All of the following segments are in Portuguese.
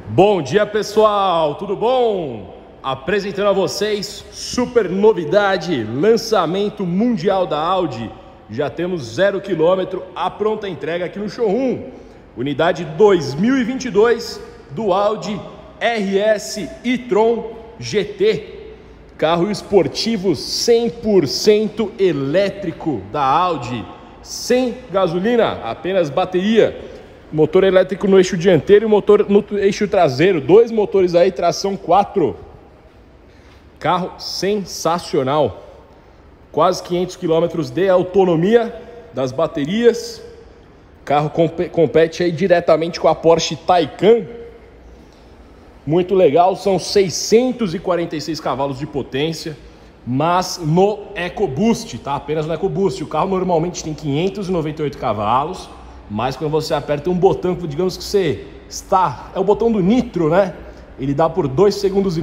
Bom dia, pessoal, tudo bom? Apresentando a vocês super novidade, lançamento mundial da Audi. Já temos 0 km à pronta entrega aqui no showroom. Unidade 2022 do Audi RS e-tron GT. Carro esportivo 100% elétrico da Audi. Sem gasolina, apenas bateria. Motor elétrico no eixo dianteiro e motor no eixo traseiro. 2 motores aí, tração 4. Carro sensacional. Quase 500 km de autonomia das baterias. Carro compete aí diretamente com a Porsche Taycan. Muito legal, são 646 cavalos de potência, mas no EcoBoost, tá? Apenas no EcoBoost. O carro normalmente tem 598 cavalos, mas quando você aperta um botão, digamos que você está... é o botão do nitro, né? Ele dá por 2,5 segundos,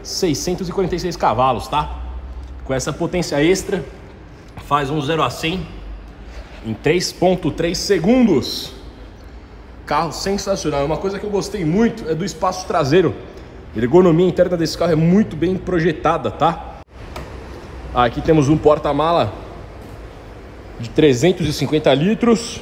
646 cavalos, tá? Com essa potência extra, faz um 0 a 100 em 3,3 segundos. Carro sensacional. Uma coisa que eu gostei muito é do espaço traseiro. A ergonomia interna desse carro é muito bem projetada, tá? Aqui temos um porta-mala de 350 litros.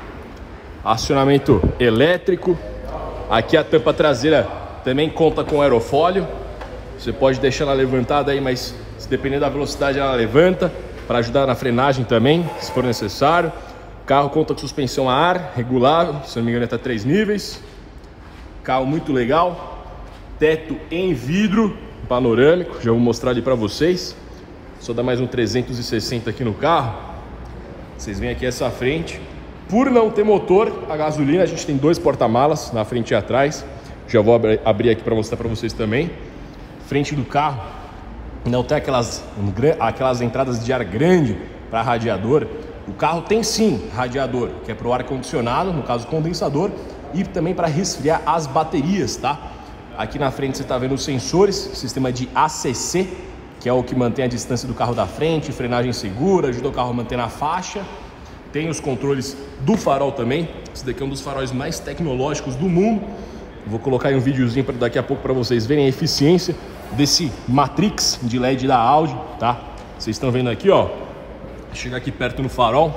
Acionamento elétrico. Aqui a tampa traseira também conta com aerofólio. Você pode deixar ela levantada aí, mas se depender da velocidade ela levanta, para ajudar na frenagem também, se for necessário. O carro conta com suspensão a ar regulável, se não me engano, até 3 níveis. Carro muito legal. Teto em vidro panorâmico, já vou mostrar ali para vocês. Só dá mais um 360 aqui no carro. Vocês veem aqui essa frente. Por não ter motor a gasolina, a gente tem 2 porta-malas na frente e atrás. Já vou abrir aqui para mostrar para vocês também. Frente do carro não tem aquelas entradas de ar grande para radiador. O carro tem sim radiador, que é para o ar-condicionado, no caso condensador, e também para resfriar as baterias, tá? Aqui na frente você está vendo os sensores, sistema de ACC, que é o que mantém a distância do carro da frente, frenagem segura, ajuda o carro a manter na faixa. Tem os controles do farol também. Esse daqui é um dos faróis mais tecnológicos do mundo. Vou colocar aí um videozinho para daqui a pouco para vocês verem a eficiência desse Matrix de LED da Audi, tá? Vocês estão vendo aqui, ó. Chega aqui perto no farol.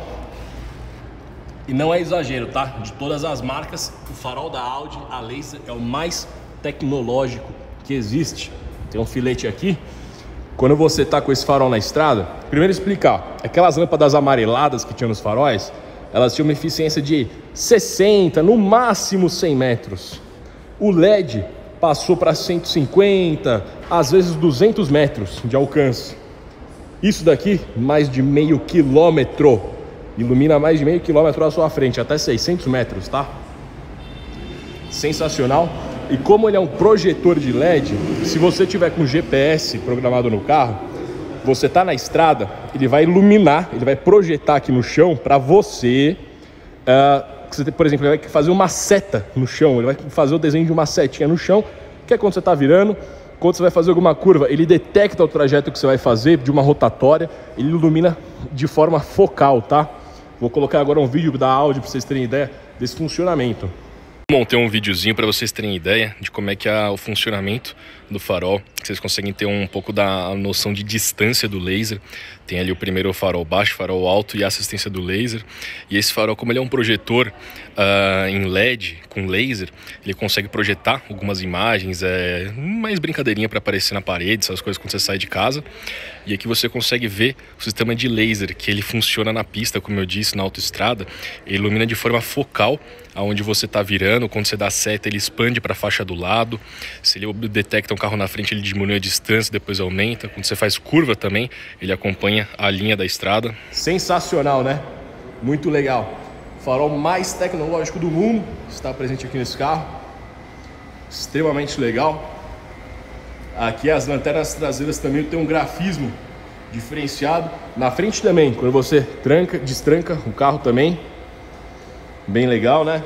E não é exagero, tá? De todas as marcas, o farol da Audi a laser é o mais tecnológico que existe. Tem um filete aqui. Quando você tá com esse farol na estrada, primeiro explicar, aquelas lâmpadas amareladas que tinha nos faróis, elas tinham uma eficiência de 60, no máximo 100 metros. O LED passou para 150, às vezes 200 metros de alcance. Isso daqui, mais de meio quilômetro. Ilumina mais de meio quilômetro à sua frente, até 600 metros, tá? Sensacional. E como ele é um projetor de LED, se você tiver com GPS programado no carro, você tá na estrada, ele vai iluminar, ele vai projetar aqui no chão para você, por exemplo, ele vai fazer uma seta no chão, ele vai fazer o desenho de uma setinha no chão, que é quando você tá virando, quando você vai fazer alguma curva, ele detecta o trajeto que você vai fazer de uma rotatória, ele ilumina de forma focal, tá? Vou colocar agora um vídeo da Audi para vocês terem ideia desse funcionamento. Montei um videozinho para vocês terem ideia de como é que é o funcionamento do farol, que vocês conseguem ter um pouco da noção de distância do laser. Tem ali o primeiro farol baixo, farol alto e a assistência do laser. E esse farol, como ele é um projetor em LED com laser, ele consegue projetar algumas imagens, mais brincadeirinha para aparecer na parede, essas coisas quando você sai de casa. E aqui você consegue ver o sistema de laser, que ele funciona na pista, como eu disse, na autoestrada. Ele ilumina de forma focal aonde você está virando. Quando você dá seta, ele expande para a faixa do lado. Se ele detecta um carro na frente, ele diminui a distância, depois aumenta. Quando você faz curva também, ele acompanha a linha da estrada. Sensacional, né? Muito legal. Farol mais tecnológico do mundo está presente aqui nesse carro. Extremamente legal. Aqui as lanternas traseiras também tem um grafismo diferenciado. Na frente também, quando você tranca, destranca o carro também. Bem legal, né?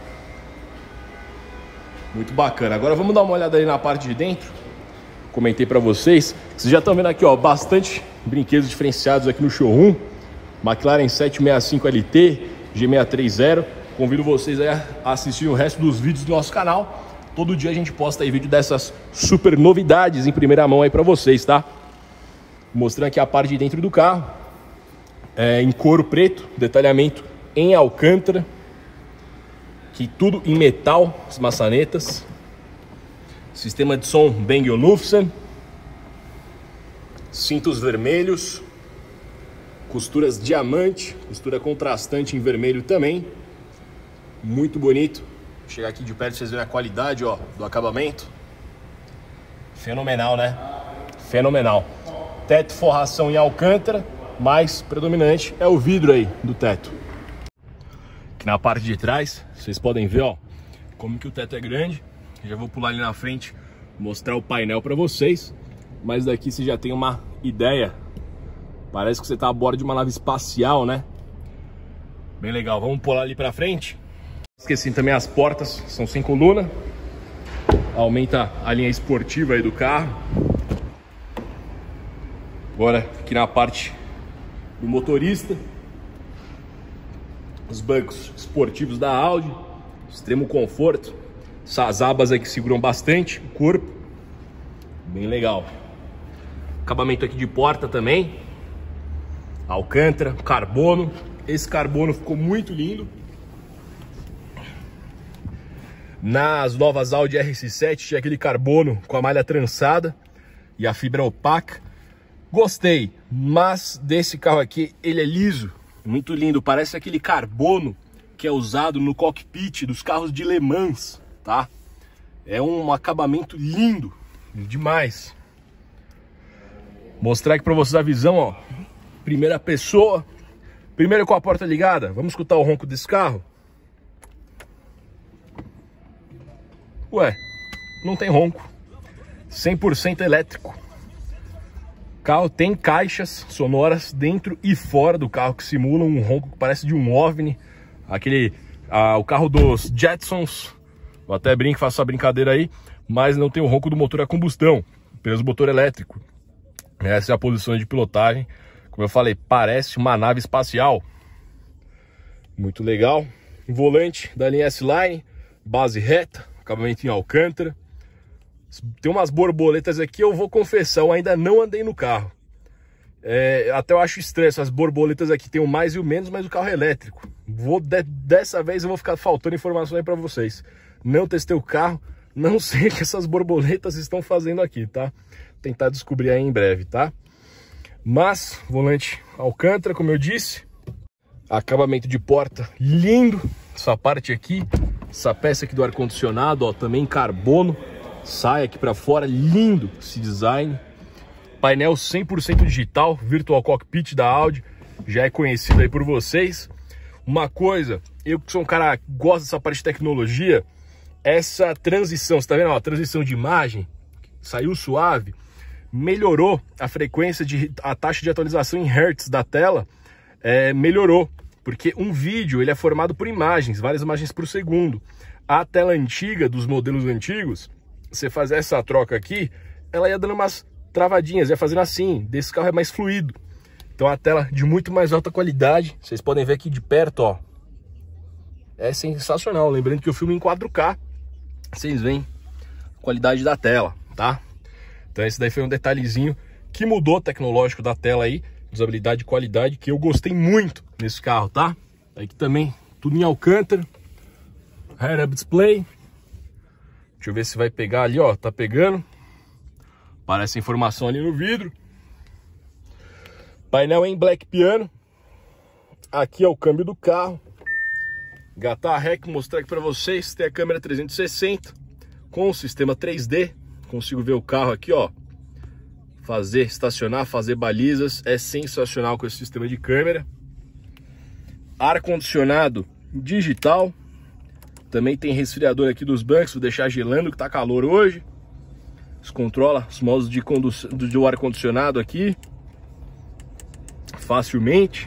Muito bacana. Agora vamos dar uma olhada aí na parte de dentro. Comentei para vocês. Vocês já estão vendo aqui, ó, bastante brinquedos diferenciados aqui no showroom. McLaren 765 LT, G630. Convido vocês a assistir o resto dos vídeos do nosso canal. todo dia a gente posta aí vídeo dessas super novidades em primeira mão aí pra vocês, tá? Mostrando aqui a parte de dentro do carro, em couro preto, detalhamento em alcântara, que tudo em metal, as maçanetas, sistema de som Bang & Olufsen, cintos vermelhos, costuras diamante, costura contrastante em vermelho também, muito bonito. Vou chegar aqui de perto pra vocês verem a qualidade, ó, do acabamento. Fenomenal, né? Fenomenal. Teto forração em alcântara, mas predominante é o vidro aí do teto. Aqui na parte de trás, vocês podem ver, ó, como que o teto é grande. Já vou pular ali na frente, mostrar o painel para vocês, mas daqui você já tem uma ideia. Parece que você tá a bordo de uma nave espacial, né? Bem legal. Vamos pular ali para frente. Esqueci também as portas, são sem coluna. Aumenta a linha esportiva aí do carro. Agora aqui na parte do motorista, os bancos esportivos da Audi, extremo conforto, essas abas aqui seguram bastante o corpo, bem legal. Acabamento aqui de porta também, alcântara, carbono, esse carbono ficou muito lindo. Nas novas Audi RS7 tinha aquele carbono com a malha trançada e a fibra opaca. Gostei, mas desse carro aqui, ele é liso, muito lindo, parece aquele carbono que é usado no cockpit dos carros de Le Mans, tá? É um acabamento lindo, demais. Mostrar aqui pra vocês a visão, ó, primeira pessoa, primeiro com a porta ligada, vamos escutar o ronco desse carro? Ué, não tem ronco, 100% elétrico. O carro tem caixas sonoras dentro e fora do carro que simulam um ronco que parece de um OVNI. O carro dos Jetsons, eu até brinco, faço essa brincadeira aí, mas não tem o ronco do motor a combustão, apenas o motor elétrico. Essa é a posição de pilotagem. Como eu falei, parece uma nave espacial. Muito legal. Volante da linha S-Line, base reta, acabamento em alcântara. Tem umas borboletas aqui, eu vou confessar, eu ainda não andei no carro. Até eu acho estranho, essas borboletas aqui tem o mais e o menos, mas o carro é elétrico. Dessa vez eu vou ficar faltando informações aí pra vocês. Não testei o carro, não sei o que essas borboletas estão fazendo aqui, tá? Tentar descobrir aí em breve, tá? Mas, volante alcântara, como eu disse. Acabamento de porta lindo. Essa parte aqui, essa peça aqui do ar-condicionado, ó, também carbono. Sai aqui para fora, lindo esse design. Painel 100% digital, Virtual Cockpit da Audi, já é conhecido aí por vocês. Uma coisa, eu que sou um cara que gosta dessa parte de tecnologia, essa transição, você tá vendo, ó, a transição de imagem, saiu suave, melhorou a frequência, a taxa de atualização em Hertz da tela, melhorou, porque um vídeo ele é formado por imagens, várias imagens por segundo. A tela antiga, dos modelos antigos, você fazer essa troca aqui, ela ia dando umas travadinhas, ia fazendo assim. Desse carro é mais fluido. Então a tela de muito mais alta qualidade. Vocês podem ver aqui de perto, ó. É sensacional. Lembrando que eu filmo em 4K. Vocês veem a qualidade da tela, tá? Então esse daí foi um detalhezinho que mudou o tecnológico da tela aí. Usabilidade e qualidade que eu gostei muito nesse carro, tá? Aqui também tudo em alcântara. Head-up display. Deixa eu ver se vai pegar ali, ó, tá pegando. Aparece a informação ali no vidro. Painel em black piano. Aqui é o câmbio do carro. Engatar a rec, mostrar aqui pra vocês. Tem a câmera 360 com o sistema 3D. Consigo ver o carro aqui, ó. Estacionar, fazer balizas. É sensacional com esse sistema de câmera. Ar-condicionado digital. Também tem resfriador aqui dos bancos, vou deixar gelando que tá calor hoje. Descontrola os modos de condução do ar-condicionado aqui facilmente.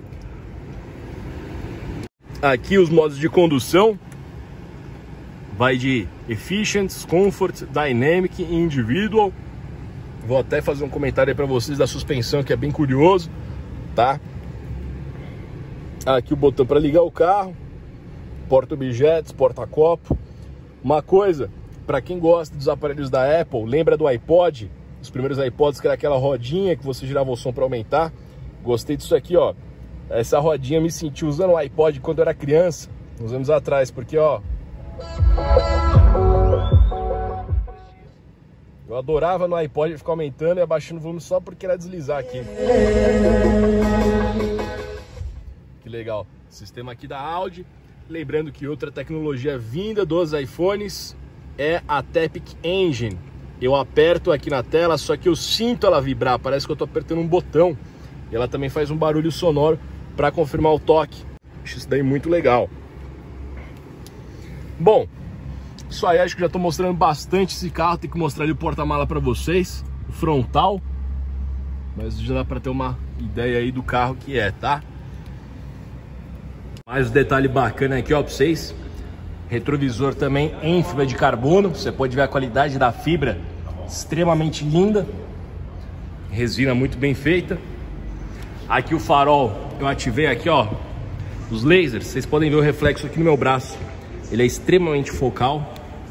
Aqui os modos de condução. Vai de Efficient, Comfort, Dynamic e Individual. Vou até fazer um comentário aí pra vocês da suspensão, que é bem curioso, tá? Aqui o botão para ligar o carro. Porta-objetos, porta-copo. Uma coisa, para quem gosta dos aparelhos da Apple, lembra do iPod? Os primeiros iPods que era aquela rodinha que você girava o som para aumentar. Gostei disso aqui, ó. Essa rodinha me senti usando o iPod quando eu era criança, uns anos atrás, porque, ó, eu adorava no iPod ficar aumentando e abaixando o volume só porque era deslizar aqui. Que legal. Sistema aqui da Audi. Lembrando que outra tecnologia vinda dos iPhones é a Taptic Engine. Eu aperto aqui na tela, só que eu sinto ela vibrar, parece que eu tô apertando um botão. E ela também faz um barulho sonoro para confirmar o toque. Acho isso daí muito legal. Bom, isso aí, acho que já tô mostrando bastante esse carro. Tem que mostrar ali o porta-mala para vocês, o frontal. Mas já dá para ter uma ideia aí do carro que é, tá? Mais um detalhe bacana aqui, ó, para vocês. Retrovisor também em fibra de carbono. Você pode ver a qualidade da fibra, extremamente linda. Resina muito bem feita. Aqui o farol, eu ativei aqui, ó, os lasers. Vocês podem ver o reflexo aqui no meu braço. Ele é extremamente focal.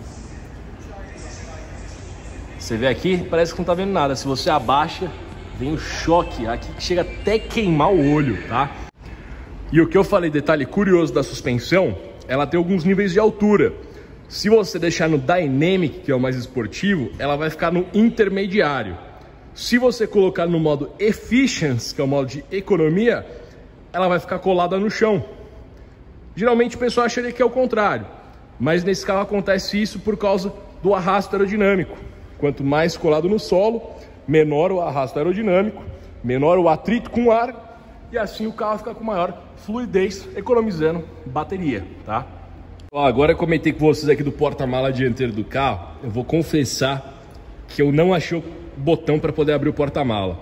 Você vê aqui, parece que não tá vendo nada. Se você abaixa, vem o choque aqui que chega até queimar o olho, tá? E o que eu falei, detalhe curioso da suspensão, ela tem alguns níveis de altura. Se você deixar no Dynamic, que é o mais esportivo, ela vai ficar no intermediário. Se você colocar no modo Efficiency, que é o modo de economia, ela vai ficar colada no chão. Geralmente o pessoal acharia que é o contrário, mas nesse carro acontece isso por causa do arrasto aerodinâmico. Quanto mais colado no solo, menor o arrasto aerodinâmico, menor o atrito com o ar, e assim o carro fica com maior fluidez, economizando bateria, tá? Agora eu comentei com vocês aqui do porta-mala dianteiro do carro. Eu vou confessar que eu não achei o botão para poder abrir o porta-mala.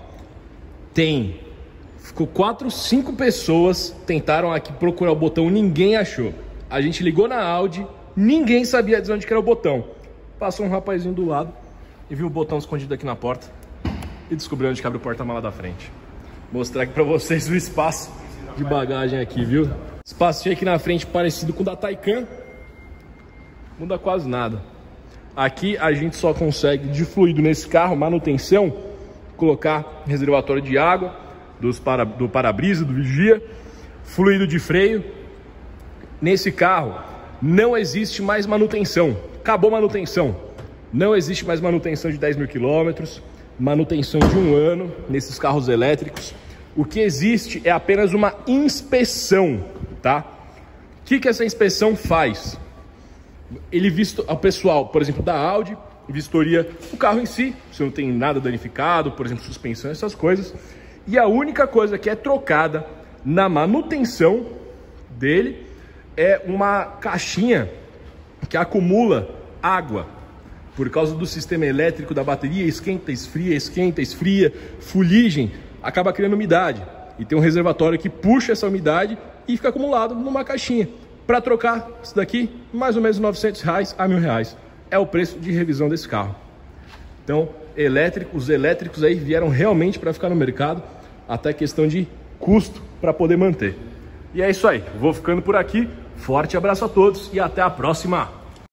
Ficou 4, 5 pessoas tentaram aqui procurar o botão, ninguém achou. A gente ligou na Audi, ninguém sabia dizer onde que era o botão. Passou um rapazinho do lado e viu o botão escondido aqui na porta e descobriu onde que abre o porta-mala da frente. Vou mostrar aqui para vocês o espaço de bagagem aqui, viu? Espacinho aqui na frente parecido com o da Taycan. Muda quase nada. Aqui a gente só consegue de fluido nesse carro, manutenção, colocar reservatório de água, do para-brisa, do vigia, fluido de freio. Nesse carro não existe mais manutenção. Acabou a manutenção. Não existe mais manutenção de 10 mil quilômetros, manutenção de 1 ano nesses carros elétricos. O que existe é apenas uma inspeção, tá? O que essa inspeção faz? O pessoal, por exemplo, da Audi, vistoria o carro em si, se não tem nada danificado, por exemplo, suspensão, essas coisas. E a única coisa que é trocada na manutenção dele é uma caixinha que acumula água. Por causa do sistema elétrico da bateria, esquenta, esfria, fuligem, acaba criando umidade. E tem um reservatório que puxa essa umidade e fica acumulado numa caixinha. Para trocar isso daqui, mais ou menos R$900 a R$1.000 é o preço de revisão desse carro. Então, os elétricos aí vieram realmente para ficar no mercado, até questão de custo para poder manter. E é isso aí, vou ficando por aqui. Forte abraço a todos e até a próxima!